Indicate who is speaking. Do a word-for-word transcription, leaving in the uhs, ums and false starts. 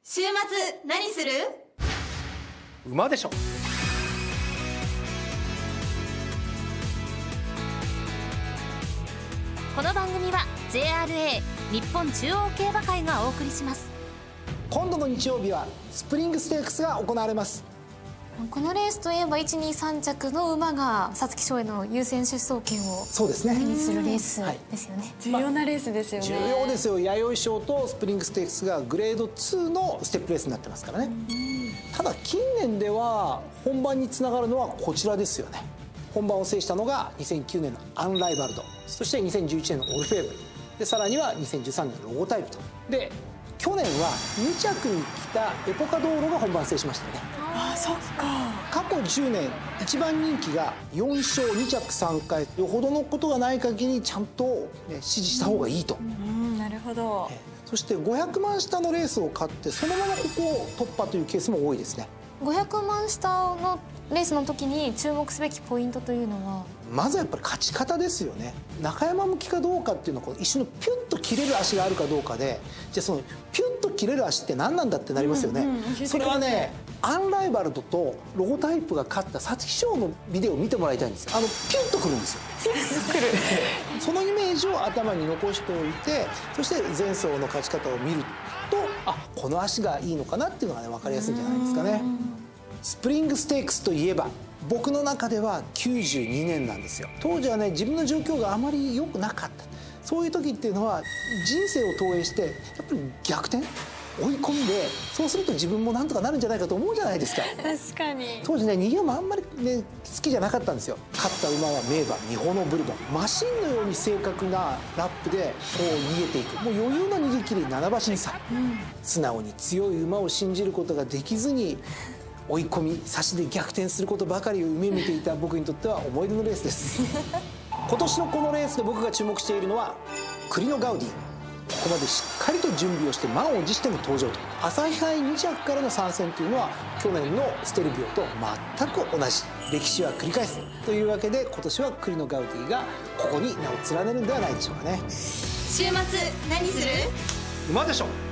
Speaker 1: 週末何する？
Speaker 2: 馬でしょ。
Speaker 3: この番組は ジェイアールエー 日本中央競馬会がお送りします。
Speaker 4: 今度の日曜日はスプリングステークスが行われます。
Speaker 5: このレースといえばいち、に、さん着の馬が皐月賞への優先出走権を
Speaker 4: そうですね
Speaker 5: 手にするレースですよね。
Speaker 6: 重要なレースですよね。
Speaker 4: 重要ですよ。弥生賞とスプリングステークスがグレードツーのステップレースになってますからね。ただ近年では本番につながるのはこちらですよね。本番を制したのがにせんきゅうねんのアンライバルド、そしてにせんじゅういちねんのオルフェーブルで、さらにはにせんじゅうさんねんのロゴタイプと。で去年はに着に来たエポカドーロが本番制しましたよね。
Speaker 6: ああ、そっか。
Speaker 4: 過去じゅうねん一番人気がよん勝に着さん回、よほどのことがない限りちゃんと、ね、支持した方がいいと。
Speaker 6: うん、なるほど。
Speaker 4: そしてごひゃくまん下のレースを勝ってそのままここを突破というケースも多いですね。
Speaker 5: ごひゃくまん下のレースの時に注目すべきポイントというのは、
Speaker 4: まずはやっぱり勝ち方ですよね。中山向きかどうかっていうのはこの一緒のピュッと切れる足があるかどうかで、じゃあそのピュッと切れる足って何なんだってなりますよね。うんうん、それはね、アンライバルドとロゴタイプが勝った皐月賞のビデオを見てもらいたいんですよ。あのピュッとくるんですよ。そのイメージを頭に残しておいて、そして前走の勝ち方を見ると、あ、この足がいいのかなっていうのがね分かりやすいんじゃないですかね。スプリングステークスといえば僕の中ではきゅうじゅうにねんなんですよ。当時はね、自分の状況があまり良くなかった。そういう時っていうのは人生を投影してやっぱり逆転追い込んで、そうすると自分もなんとかなるんじゃないかと思うじゃないですか。
Speaker 6: 確かに。
Speaker 4: 当時ね、逃げ馬あんまりね好きじゃなかったんですよ。勝った馬は名馬ミホノブルボン、マシンのように正確なラップでこう逃げていく、もう余裕の逃げ切りなな馬身差、うん、素直に強い馬を信じることができずに追い込み差しで逆転することばかりを夢見ていた僕にとっては思い出のレースです今年のこのレースで僕が注目しているのはクリノガウディ。ここまでしっかりと準備をして満を持しての登場と。朝日杯に着からの参戦というのは去年のステルビオと全く同じ。歴史は繰り返すというわけで、今年はクリノガウディがここに名を連ねるんではないでしょうかね。
Speaker 1: 週末何する？
Speaker 2: 馬でしょ。